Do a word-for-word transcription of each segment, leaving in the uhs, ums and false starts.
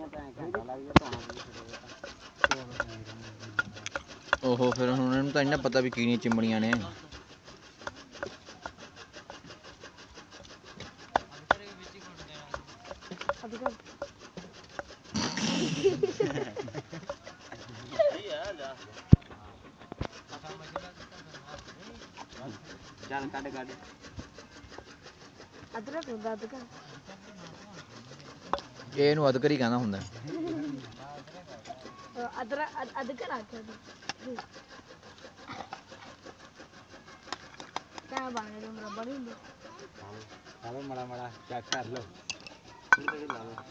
ओहो फिर हुण इहनूं तां इन्ना पता भी किहड़ियां चिमड़ियां ने। ਚੱਲ ਕੱਢ ਕੱਢ ਅਦਰਕ ਹੁੰਦਾ ਅਦਰਕ ਇਹ ਇਹਨੂੰ ਅਦਕਰ ਹੀ ਕਹਿੰਦਾ ਹੁੰਦਾ। ਅਦਰਕ ਅਦਰਕ ਆਖਿਆ ਤੂੰ ਕਿਆ ਬਣ ਗਿਆ ਮੁਰੱਬਾ ਨਹੀਂ ਹੁੰਦਾ। ਖਾ ਲਓ ਮਾੜਾ ਮਾੜਾ ਚੈੱਕ ਕਰ ਲਓ ਥੋੜੀ ਲਾ ਲਓ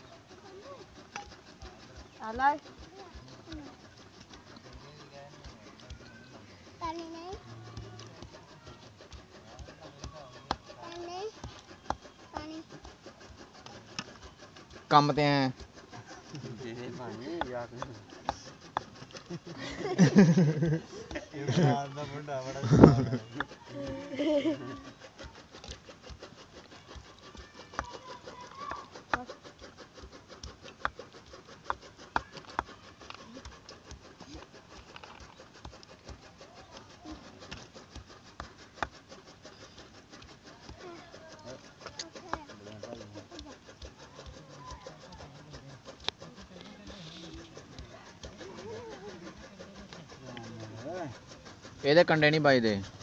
ਆਲਾ ਪਾਣੀ ਨਹੀਂ ਪਾਣੀ ਪਾਣੀ ਕੰਮ ਤੇ ਆਇਆ ਦੇ ਪਾਣੀ ਯਾਦ ਨਹੀਂ ਇਮਰਾਨ ਦਾ ਮੁੰਡਾ ਬੜਾ ਸ਼ਾਨ ਹੈ। ਇਹਦੇ ਕੰਡੇ ਨਹੀਂ ਵੱਜਦੇ।